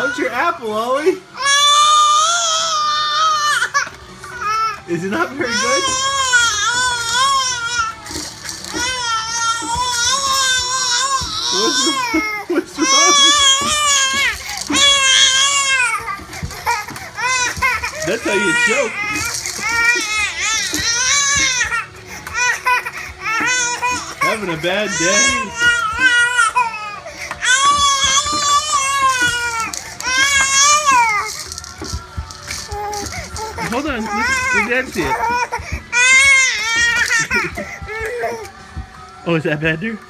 What's your apple, Ollie? Is it not very good? What's wrong? That's how you choke. Having a bad day. Hold on, let Dad see it. Oh, is that bad, dude?